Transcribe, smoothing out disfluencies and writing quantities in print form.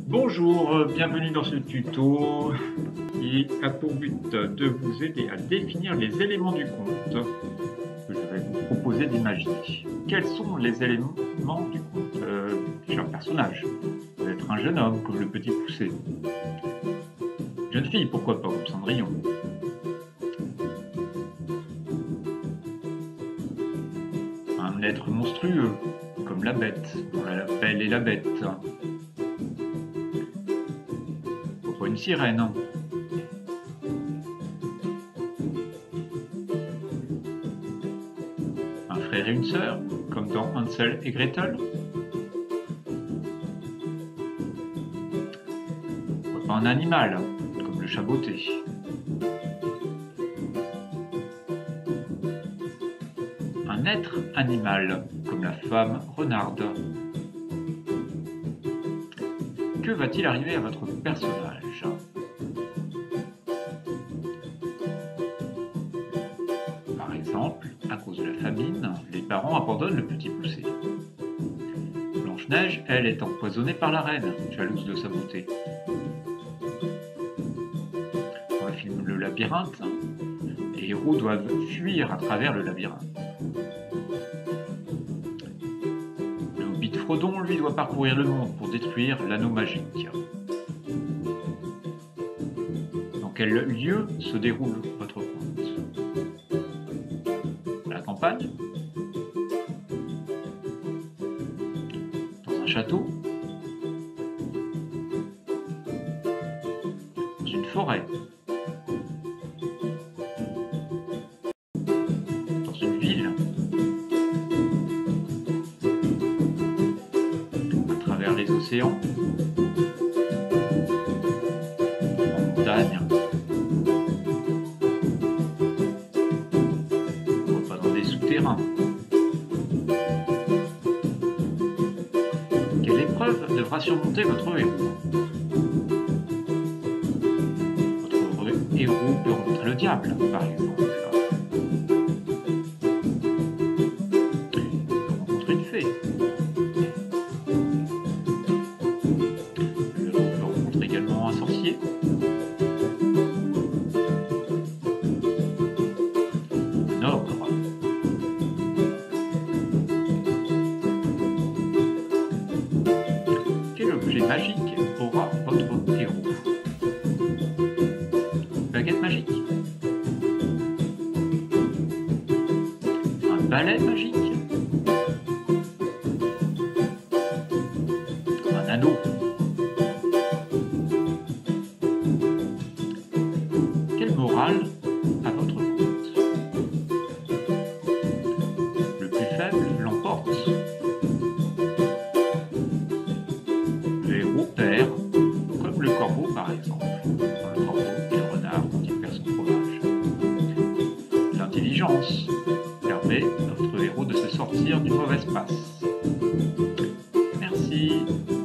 Bonjour, bienvenue dans ce tuto qui a pour but de vous aider à définir les éléments du conte que je vais vous proposer d'imaginer. Quels sont les éléments du conte cher personnage? Vous êtes un jeune homme comme le petit poucet. Jeune fille, pourquoi pas, comme Cendrillon. Un être monstrueux comme la bête, dans La Belle et la Bête. Une sirène. Un frère et une sœur, comme dans Hansel et Gretel. Pourquoi pas un animal, comme le chat botté. Un être animal, comme la femme renarde. Que va-t-il arriver à votre personnage? Par exemple, à cause de la famine, les parents abandonnent le petit poucet. Blanche-Neige, elle, est empoisonnée par la reine, jalouse de sa beauté. Dans le film Le Labyrinthe, les héros doivent fuir à travers le labyrinthe. Le hobbit Frodon, lui, doit parcourir le monde pour détruire l'anneau magique. Dans quel lieu se déroule votre conte? À la campagne? Dans un château? Dans une forêt? Dans une ville? À travers les océans? En montagne? Souterrain. Quelle épreuve devra surmonter votre héros? Votre héros peut rencontrer le diable, par exemple. Il peut rencontrer une fée. Le héros peut rencontrer également un sorcier. Un ogre. Quel objet magique aura votre héros? Une baguette magique? Un balai magique? Un anneau? Quelle morale a votre conte? Le plus faible l'emporte. Le héros perd, comme le corbeau par exemple, dans le corbeau et le renard quand il perd son fromage. L'intelligence permet à notre héros de se sortir d'une mauvaise passe. Merci.